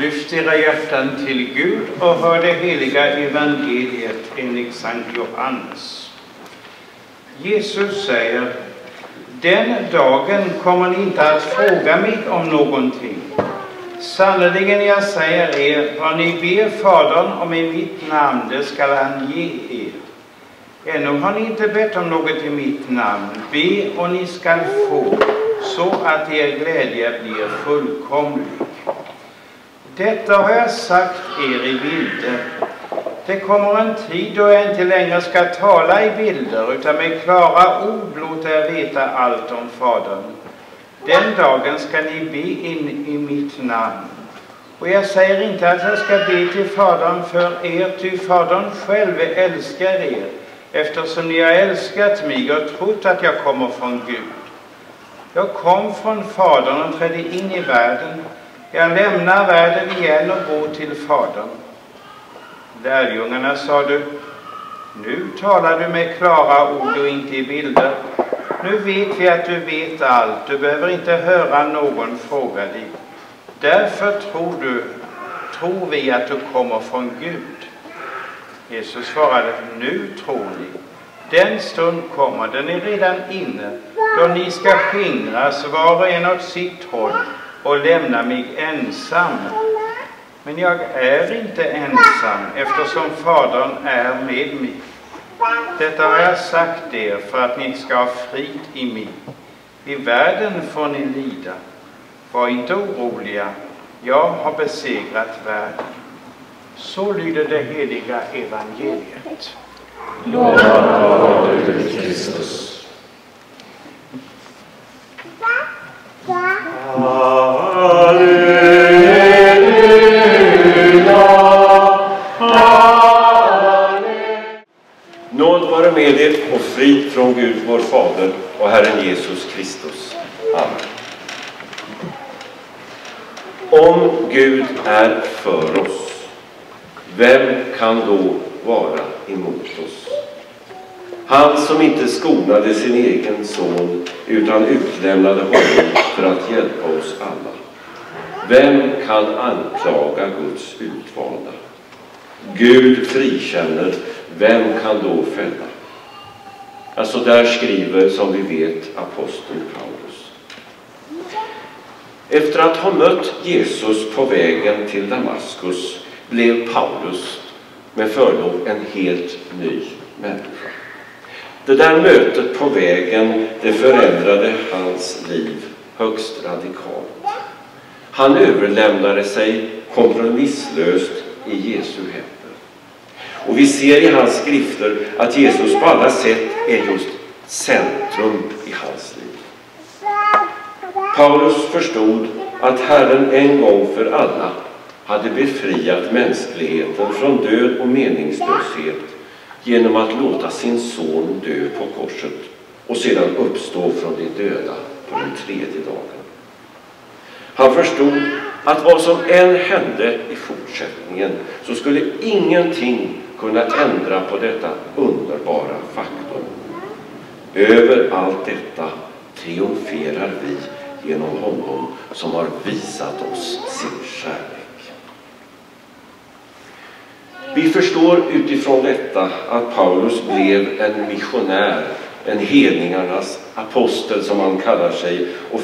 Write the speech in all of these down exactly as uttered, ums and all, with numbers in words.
Lyft era hjärtan till Gud och hör det heliga evangeliet enligt Sankt Johannes. Jesus säger: den dagen kommer ni inte att fråga mig om någonting. Sannerligen jag säger er, vad ni ber Fadern om i mitt namn, det skall han ge er. Ännu har ni inte bett om något i mitt namn. Be och ni skall få, så att er glädje blir fullkomlig. Detta har jag sagt er i bilder. Det kommer en tid då jag inte längre ska tala i bilder, utan med klara ord låter jag veta allt om Fadern. Den dagen ska ni be in i mitt namn. Och jag säger inte att jag ska be till Fadern för er, ty Fadern själv älskar er, eftersom ni har älskat mig och trott att jag kommer från Gud. Jag kom från Fadern och trädde in i världen. Jag lämnar världen igen och går till Fadern. Lärjungarna sade: nu talar du med klara ord och inte i bilder. Nu vet vi att du vet allt. Du behöver inte höra någon fråga dig. Därför tror du, tror vi att du kommer från Gud. Jesus svarade: nu tror ni. Den stund kommer, den är redan inne, då ni ska skingras var och en åt sitt håll och lämna mig ensam. Men jag är inte ensam, eftersom Fadern är med mig. Detta har jag sagt er för att ni ska ha frid i mig. I världen får ni lida. Var inte oroliga, jag har besegrat världen. Så lyder det heliga evangeliet. Lovad du Kristus. Nåd vare med er och frid från Gud vår Fader och Herren Jesus Kristus. Amen. Om Gud är för oss, vem kan då vara emot oss? Han som inte skonade sin egen son utan utlämnade honom för att hjälpa oss alla. Vem kan anklaga Guds utvalda? Gud frikänner, vem kan då fälla? Alltså där skriver, som vi vet, aposteln Paulus. Efter att ha mött Jesus på vägen till Damaskus blev Paulus med förlov en helt ny människa. Det där mötet på vägen, det förändrade hans liv högst radikalt. Han överlämnade sig kompromisslöst i Jesu händer. Och vi ser i hans skrifter att Jesus på alla sätt är just centrum i hans liv. Paulus förstod att Herren en gång för alla hade befriat mänskligheten från död och meningslöshet genom att låta sin son dö på korset och sedan uppstå från de döda på den tredje dagen. Han förstod att vad som än hände i fortsättningen så skulle ingenting kunna ändra på detta underbara faktum. Över allt detta triumferar vi genom honom som har visat oss sin kärlek. Vi förstår utifrån detta att Paulus blev en missionär, en hedningarnas apostel som han kallar sig, och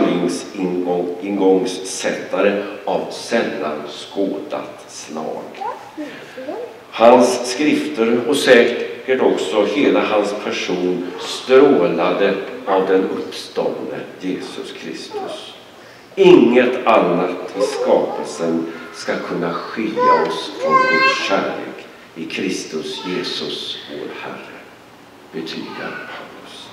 församlingsingångssättare av sällan skådat slag. Hans skrifter och säkert också hela hans person strålade av den uppståndne Jesus Kristus. Inget annat i skapelsen ska kunna skilja oss från Guds kärlek i Kristus Jesus vår Herre, betygar Paulus.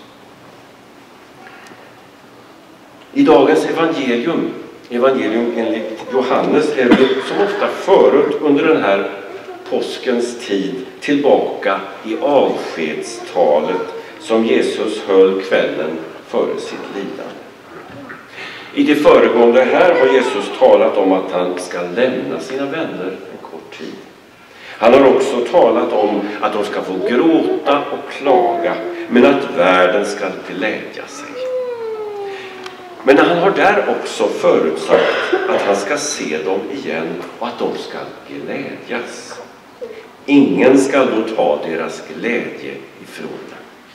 I dagens evangelium, evangelium enligt Johannes, är vi som ofta förut under den här påskens tid tillbaka i avskedstalet som Jesus höll kvällen före sitt lidande. I det föregående här har Jesus talat om att han ska lämna sina vänner en kort tid. Han har också talat om att de ska få gråta och klaga, men att världen ska glädja sig. Men han har där också förutsagt att han ska se dem igen och att de ska glädjas. Ingen ska då ta deras glädje ifrån dem.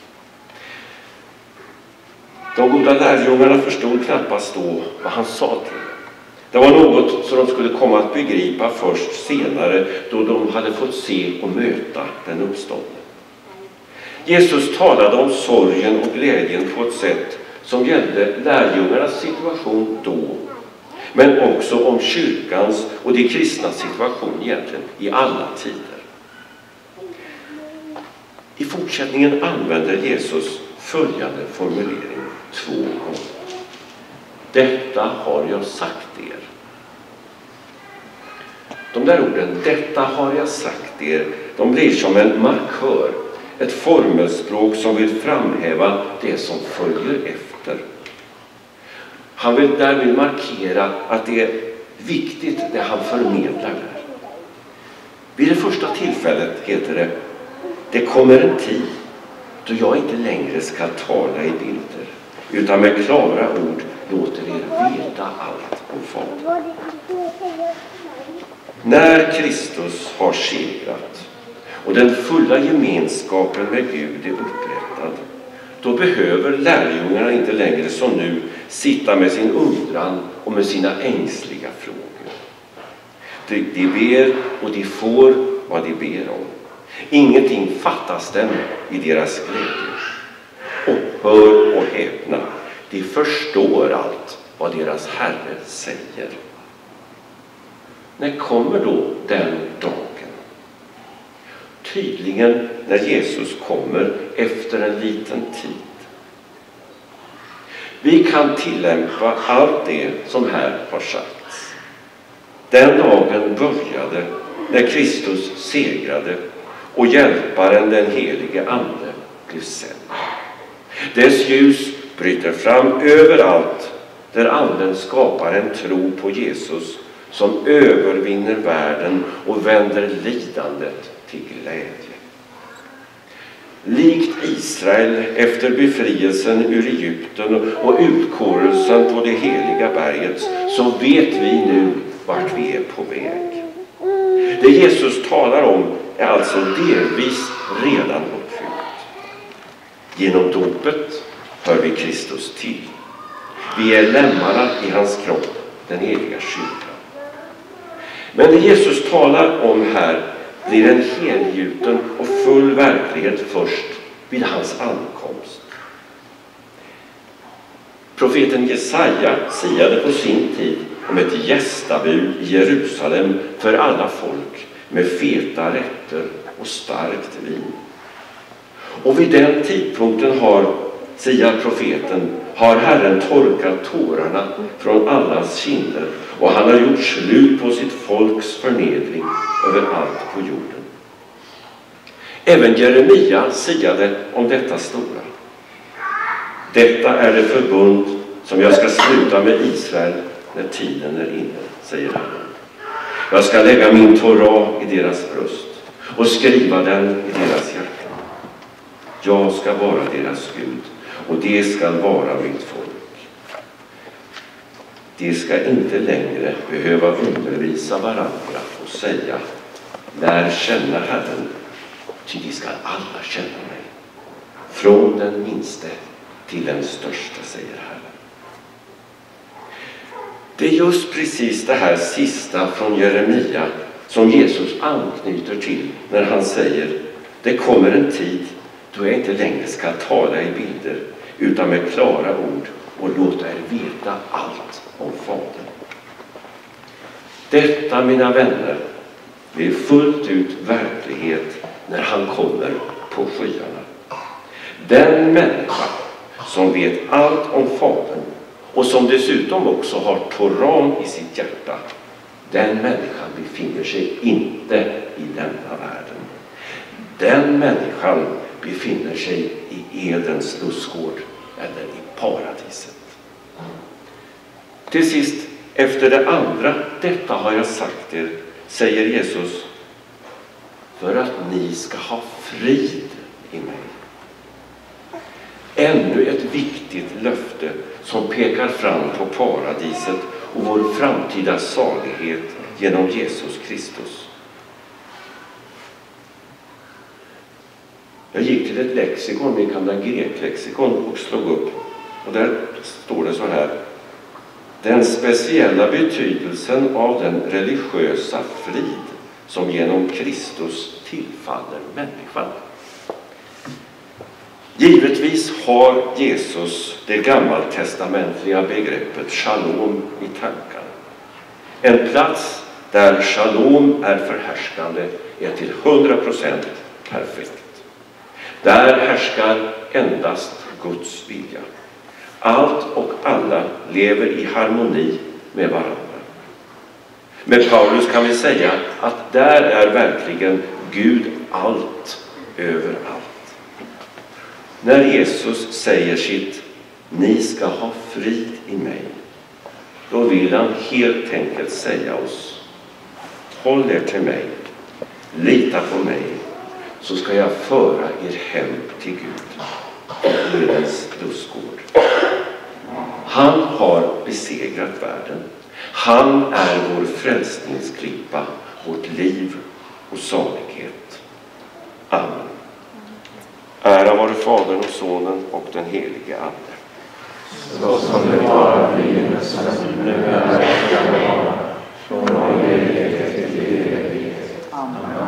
De goda lärjungarna förstod knappast då vad han sa till dem. Det var något som de skulle komma att begripa först senare, då de hade fått se och möta den uppståndne. Jesus talade om sorgen och glädjen på ett sätt som gällde lärjungarnas situation då, men också om kyrkans och de kristnas situation egentligen i alla tider. I fortsättningen använder Jesus följande formulering två gånger. Detta har jag sagt er. De där orden, detta har jag sagt er, de blir som en markör, ett formelspråk som vill framhäva det som följer efter. Han vill därmed markera att det är viktigt det han förmedlar där. Vid det första tillfället heter det: det kommer en tid då jag inte längre ska tala i bilder, utan med klara ord låter er veta allt om Fadern. När Kristus har segrat och den fulla gemenskapen med Gud är upprättad, då behöver lärjungarna inte längre som nu sitta med sin undran och med sina ängsliga frågor. De, de ber och de får vad de ber om. Ingenting fattas dem i deras glädje. Och hör och häpna, de förstår allt vad deras Herre säger. När kommer då den dagen? Tydligen när Jesus kommer efter en liten tid. Vi kan tillämpa allt det som här har sagts. Den dagen började när Kristus segrade och hjälparen, den helige Ande, blev sänd. Dess ljus bryter fram överallt där Anden skapar en tro på Jesus som övervinner världen och vänder lidandet till glädje. Likt Israel efter befrielsen ur Egypten och utkårelsen på det heliga berget, så vet vi nu vart vi är på väg. Det Jesus talar om är alltså delvis redan uppfyllt. Genom dopet hör vi Kristus till. Vi är lemmarna i hans kropp, den heliga kyrkan. Men det Jesus talar om här blir en helgjuten och full verklighet först vid hans ankomst. Profeten Jesaja siade på sin tid om ett gästabud i Jerusalem för alla folk med feta rätter och starkt vin. Och vid den tidpunkten har, siar profeten, har Herren torkat tårarna från allas kinder, och han har gjort slut på sitt folks förnedring överallt på jorden. Även Jeremia siade om detta stora. Detta är det förbund som jag ska sluta med Israel när tiden är inne, säger Herren. Jag ska lägga min Torah i deras bröst och skriva den i deras hjärtan. Jag ska vara deras Gud, och det ska vara mitt folk. De ska inte längre behöva undervisa varandra och säga: lär känna Herren, ty de ska alla känna mig. Från den minste till den största, säger Herren. Det är just precis det här sista från Jeremia som Jesus anknyter till när han säger: det kommer en tid då jag inte längre ska tala i bilder, utan med klara ord och låta er veta allt om Fadern. Detta, mina vänner, blir fullt ut verklighet när han kommer på skyarna. Den människa som vet allt om Fadern och som dessutom också har Toran i sitt hjärta, den människan befinner sig inte i denna världen. Den människan befinner sig i Edens lustgård eller i paradiset. Till sist, efter det andra, detta har jag sagt er, säger Jesus, för att ni ska ha frid i mig. Ännu ett viktigt löfte som pekar fram på paradiset och vår framtida salighet genom Jesus Kristus. Jag gick till ett lexikon, mitt gamla greklexikon, och slog upp. Och där står det så här: den speciella betydelsen av den religiösa frid som genom Kristus tillfaller människan. Givetvis har Jesus det gammaltestamentliga begreppet shalom i tankarna. En plats där shalom är förhärskande är till hundra procent perfekt. Där härskar endast Guds vilja. Allt och alla lever i harmoni med varandra. Med Paulus kan vi säga att där är verkligen Gud allt överallt. När Jesus säger sitt "ni ska ha frid i mig", då vill han helt enkelt säga oss: håll er till mig, lita på mig, så ska jag föra er hem till Gud, Edens lustgård. Han har besegrat världen. Han är vår frälsningsklippa, vårt liv och salighet. Amen. Ära vare Fadern och Sonen och den helige Ande. Så som det var i begynnelsen, nu är det från evighet till evighet. Amen.